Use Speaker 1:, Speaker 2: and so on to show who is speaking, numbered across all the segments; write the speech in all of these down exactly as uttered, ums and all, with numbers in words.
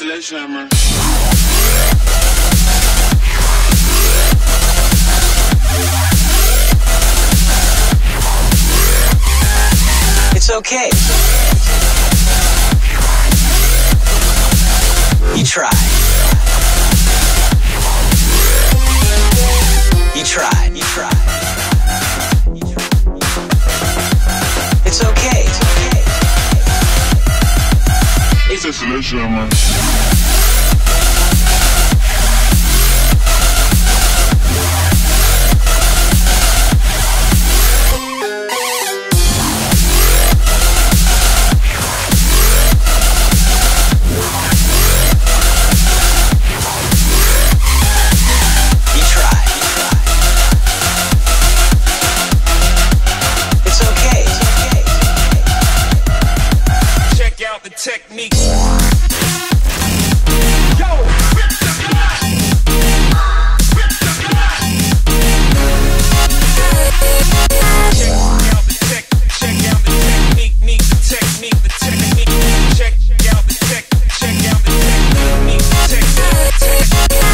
Speaker 1: Sledgehammer.
Speaker 2: It's okay. You tried. You tried. You tried. It's okay. It's okay.
Speaker 1: It's a Sledgehammer.
Speaker 3: The techniques. Yo, check out the tech, check out the technique, need the technique, the technique. Check out the tech, check out the technique, need the technique, the technique.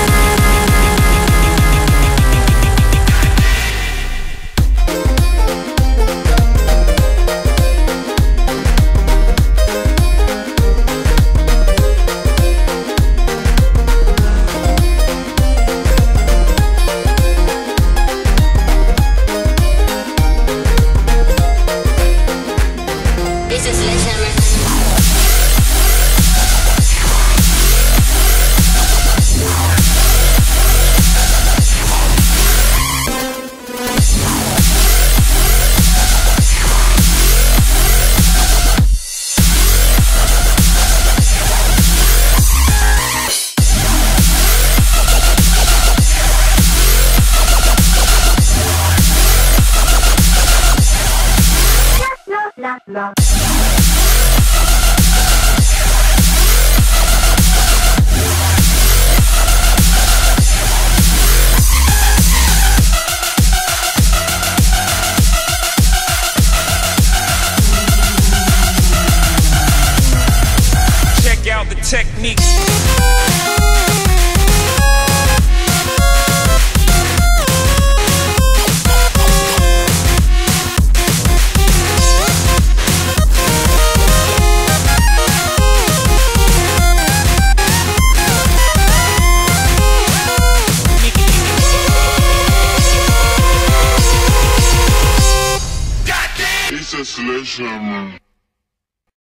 Speaker 4: La.
Speaker 3: Check out the techniques.
Speaker 1: It's a Sledgehammer.